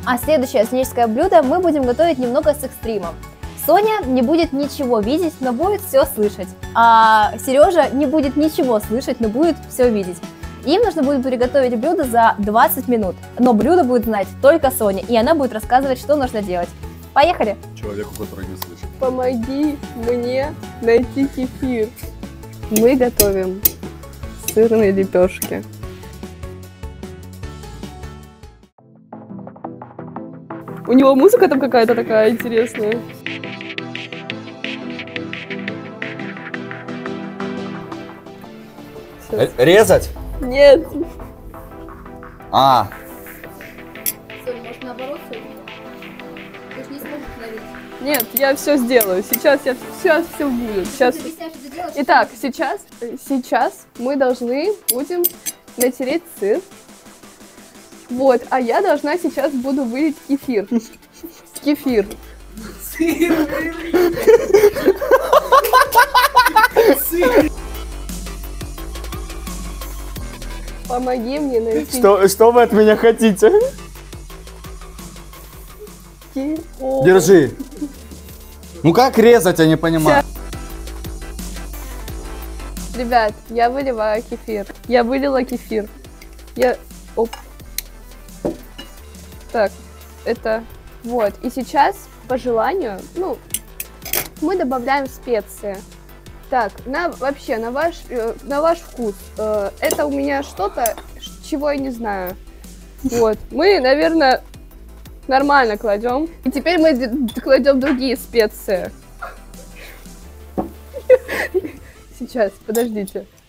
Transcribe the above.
А следующее сценическое блюдо мы будем готовить немного с экстримом. Соня не будет ничего видеть, но будет все слышать. А Сережа не будет ничего слышать, но будет все видеть. Им нужно будет приготовить блюдо за 20 минут. Но блюдо будет знать только Соня, и она будет рассказывать, что нужно делать. Поехали! Человеку, который не слышит. Помоги мне найти кефир. Мы готовим сырные лепешки. У него музыка там какая-то такая интересная. Резать? Нет. А. Соня, может наоборот, Соня? Ты же не сможешь ловить. Нет, я все сделаю. Сейчас все будет. Сейчас. Итак, сейчас мы должны будем натереть сыр. Вот, а я должна сейчас буду вылить кефир. Кефир. Помоги мне найти. Что вы от меня хотите? Держи. Ну как резать, я не понимаю. Ребят, я выливаю кефир. Я вылила кефир. Оп. Так, это... Вот. И сейчас, по желанию, мы добавляем специи. Так, вообще, на ваш вкус. Это у меня что-то, чего я не знаю. Вот. Мы, наверное, нормально кладем. И теперь мы кладем другие специи. Сейчас, подождите.